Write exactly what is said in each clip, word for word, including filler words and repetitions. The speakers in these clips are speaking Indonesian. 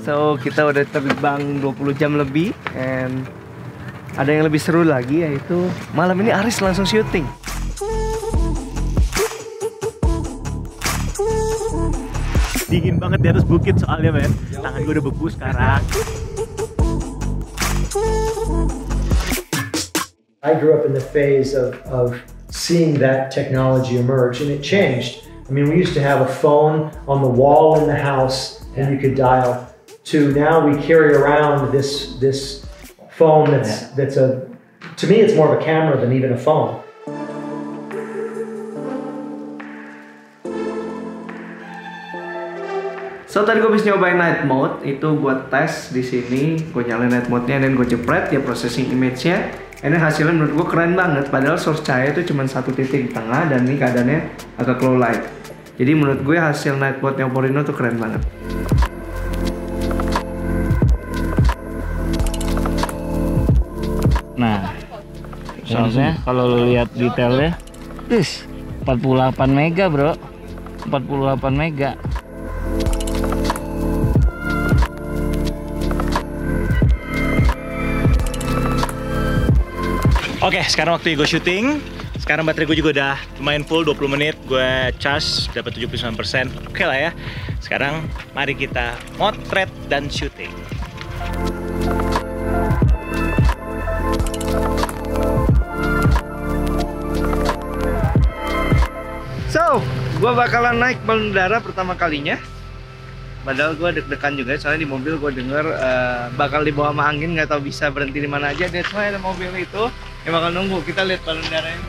So kita udah terbang dua puluh jam lebih, and ada yang lebih seru lagi, yaitu malam ini Aries langsung syuting. Dingin banget di atas bukit soalnya, men. Tangan gue udah beku sekarang. I grew up in the phase of, of seeing that technology emerge, and it changed. I mean, we used to have a phone on the wall in the house and you could dial, to now we carry around this this phone that's that's a, to me it's more of a camera than even a phone. So tadi gue habis nyobain night mode, itu buat tes di sini. Gue nyalain night mode-nya dan gue jepret ya processing image-nya. Ini hasilnya menurut gue keren banget. Padahal source cahaya itu cuma satu titik di tengah dan ini keadaannya agak low light. Jadi menurut gue hasil night mode-nya OPPO Reno tuh keren banget. Nah, soalnya kalau lo lihat detailnya, this empat puluh delapan mega bro, empat puluh delapan mega. Oke, sekarang waktu gue syuting. Sekarang baterai gue juga udah lumayan full, dua puluh menit gue charge, dapat tujuh puluh sembilan persen. Oke lah ya. Sekarang mari kita motret dan syuting. So, gue bakalan naik balon udara pertama kalinya. Padahal gue deg-degan juga, soalnya di mobil gue denger uh, bakal dibawa sama angin, nggak tahu bisa berhenti di mana aja. That's why ada mobil itu yang bakal nunggu. Kita lihat balon udaranya.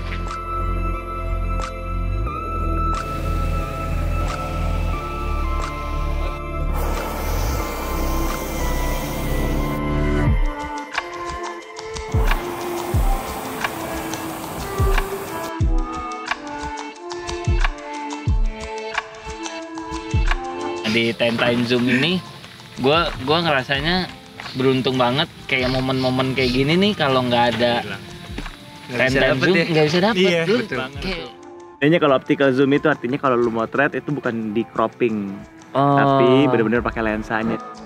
Di ten time zoom ini gue gua ngerasanya beruntung banget, kayak momen-momen kayak gini nih kalau nggak ada ten time zoom nggak bisa dapet. Iya, lu betul banget. kayak... Kayaknya kalau optical zoom itu artinya kalau lu motret itu bukan di cropping, Oh. tapi benar-benar pakai lensanya.